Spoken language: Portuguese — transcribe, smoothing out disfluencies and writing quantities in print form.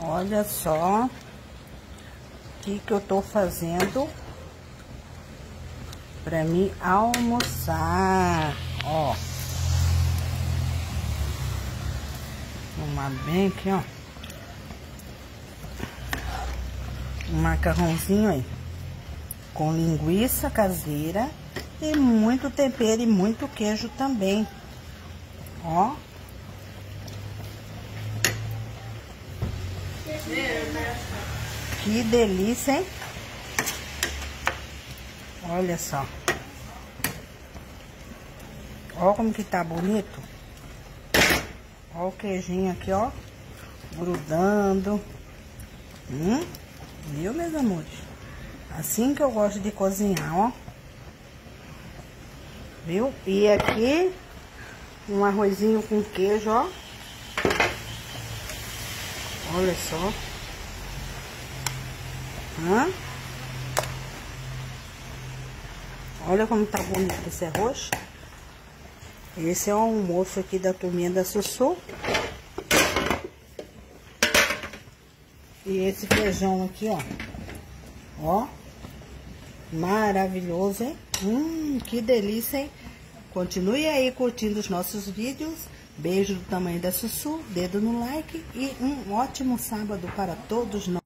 Olha só o que eu tô fazendo pra mim almoçar. Ó, uma bem aqui, ó, um macarrãozinho aí com linguiça caseira e muito tempero e muito queijo também. Ó, que delícia, hein? Olha só. Ó como que tá bonito. Ó o queijinho aqui, ó, grudando. Viu, meus amores? Assim que eu gosto de cozinhar, ó. Viu? E aqui, um arrozinho com queijo, ó. Olha só. Olha como tá bonito esse arroz. Esse é o almoço aqui da turminha da Sussu. E esse feijão aqui, ó. Ó. Maravilhoso, hein? Que delícia, hein? Continue aí curtindo os nossos vídeos. Beijo do tamanho da Sussu, dedo no like e um ótimo sábado para todos nós.